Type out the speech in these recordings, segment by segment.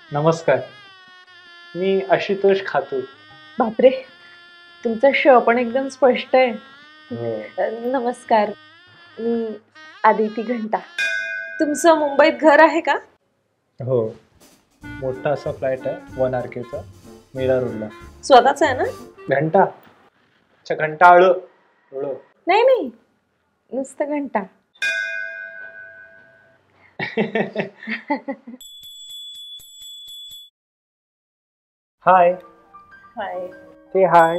नमस्कार. मी आशुतोष खातू. बापरे, तुमचा श पण एकदम स्पष्ट आहे. हो. नमस्कार, मी आदिती घंटा. तुमचं मुंबईत घर आहे का? हो, मोठा असा फ्लॅट आहे 1 RKचा मीरा रोडला. स्वतःच आहे ना? घंटा अच्छा घंटाळ नाही नाही, नुसतं घंटा. हाय. हाय. ते हाय.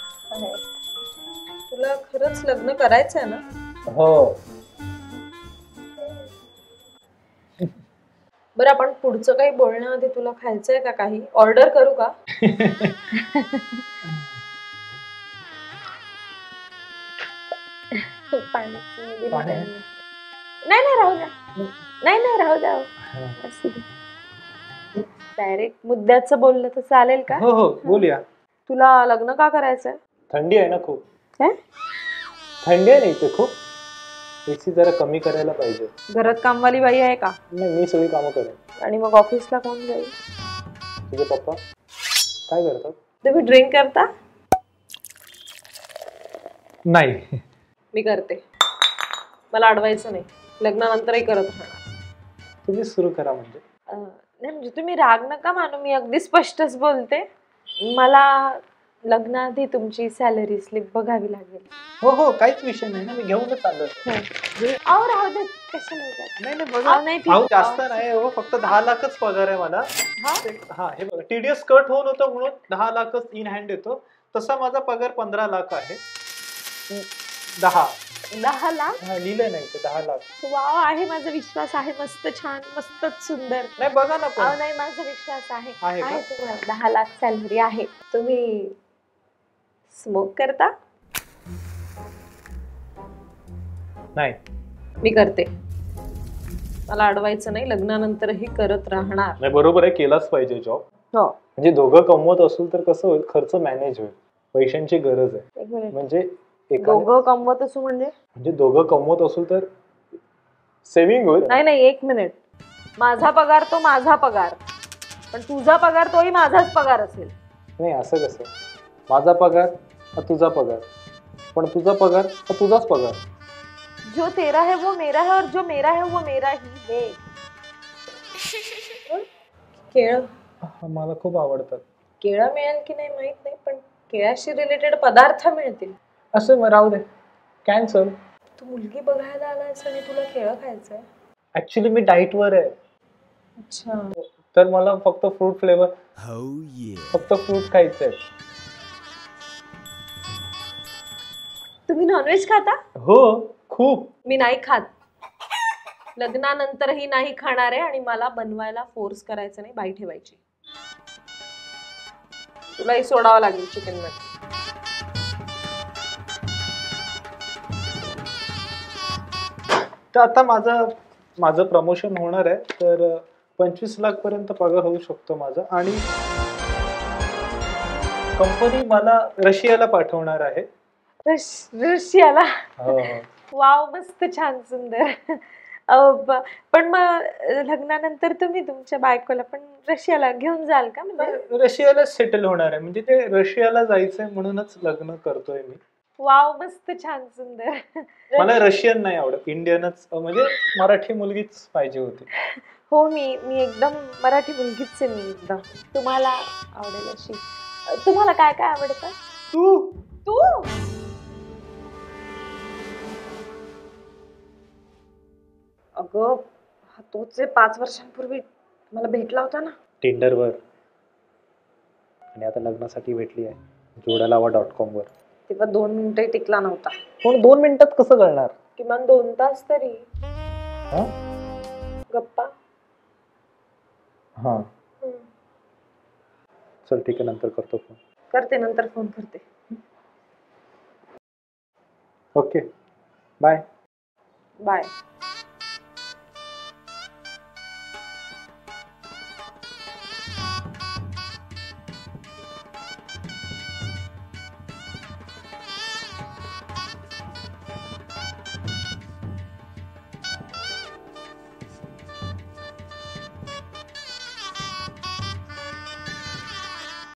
तुला खरंच लग्न करायचंय ना? हो. बरं, आपण पुढचं काही बोलण्याआधी तुला खायचंय का काही? ऑर्डर करू का? नाही नाही, राहू द्या. नाही नाही, राहू द्या. असू दे. डायरेक्ट मुद्द्याचं बोललं तर चालेल का? हो हो, बोलूया. तुला लग्न का करायचंय? थंडी आहे ना खूप. काय? थंडी आहे ना इथे खूप. एसी जरा कमी करायला पाहिजे. घरात कामवाली बाई आहे का? नाही, मी सगळी कामं करेन. आणि मग ऑफिसला कोण जाईल? तुझे पप्पा काय करतात? तुम्ही ड्रिंक करता? नाही. मी करते. मला अडवायचं नाही. लग्नानंतरही करत राहणार. तुम्ही सुरू करा म्हणजे. नाही म्हणजे तुम्ही राग नका मानू, मी अगदी स्पष्टच बोलते. मला लग्नाआधी तुमची सॅलरी स्लिप बघावी लागेल. हो हो, काहीच विषय नाही ना, मी घेऊनच आलो. अहो राहू दे, कशाला उगाच. नाही नाही, बघा. नाही, अहो जास्त नाही हो, फक्त 10 लाखच पगार आहे मला. हा, हे बघा, TDS कट होऊन होतं म्हणून 10 लाखच इन हँड येतो. तसा माझा पगार 15 लाख आहे. 10 लाख लिहिलंय नाही ते 10 लाख. वाव, आहे, माझा विश्वास आहे. मस्त छान, मस्तच सुंदर. नाही बघा ना पण. नाही, माझा विश्वास आहे. आहे का? तुम्हाला 10 लाख सॅलरी आहे. तुम्ही स्मोक करता? नाही. मी करते. मला अडवायचं नाही, लग्नानंतरही करत राहणार. नाही, बरोबर आहे, केलाच पाहिजे जॉब. हो. म्हणजे दोघं कमवत असेल तर कसं होईल, खर्च मॅनेज होईल. पैशांची गरज आहे. एक मिनिट, म्हणजे दोघं कमवत असू म्हणजे दोघं कमवत असेल तर सेव्हिंग होईल. नाही नाही, एक मिनिट. माझा पगार तो माझा पगार, पण तुझा पगार तोही माझाच पगार असेल. नाही, असं कसं? माझा पगार हा तुझा पगार, पण तुझा पगार हा तुझाच पगार. जो तेरा है वो मेरा है, और जो मेरा है वो मेरा ही है. केळं मला खूप आवडतात. केळं मिळेल की नाही माहित नाही, पण केळाशी रिलेटेड पदार्थ मिळतील. असं मग राहू दे, कॅन्सल. तू मुलगी बघायला आलायस आणि तुला केळं खायचंय? ऍक्च्युली मी डाएट वर आहे. अच्छा. तर मला फक्त फ्रूट फ्लेवर, फक्त फ्रूट खायचंय. तुम्ही नॉनव्हेज खाता? हो, खूप. मी नाही खात. लग्नानंतरही नाही खाणार आहे, आणि मला बनवायला फोर्स करायचं नाही, बाई ठेवायची. तुलाही सोडावं लागेल चिकन मध्ये. तर आता माझं प्रमोशन होणार आहे, तर 25 लाख पर्यंत पगार होऊ शकतो माझा. आणि कंपनी मला रशियाला पाठवणार आहे. रशियाला? हो. वाव, मस्त छान सुंदर. पण मग लग्नानंतर तुम्ही तुमच्या बायकोला पण रशियाला घेऊन जाल का? म्हणजे रशियाला सेटल होणार आहे, म्हणजे ते रशियाला जायचंय म्हणूनच लग्न करतोय मी. वाव, मस्त छान सुंदर. मला रशियन नाही आवडत, इंडियनच, म्हणजे मराठी मुलगीच पाहिजे होती. हो, मी एकदम मराठी मुलगीच आहे. मी एकदम तुम्हाला आवडेल अशी. तुम्हाला काय काय आवडतं? तू अगं, तोच 5 वर्षांपूर्वी मला भेटला होता ना टिंडरवर, आणि आता लग्नासाठी भेटली आहे जोडालावा.com वर. तेव्हा 2 मिनिटही टिकला नव्हता. पण 2 मिनिटात कसं कळणार? किमान 2 तास तरी. गप्पा. हा, चल ठीक आहे, नंतर करतो फोन. नंतर फोन करते. Okay, bye. बाय.